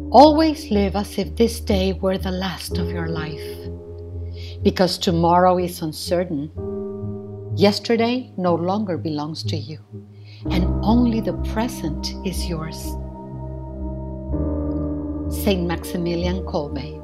Always live as if this day were the last of your life, because tomorrow is uncertain. Yesterday no longer belongs to you, and only the present is yours. Saint Maximilian Kolbe.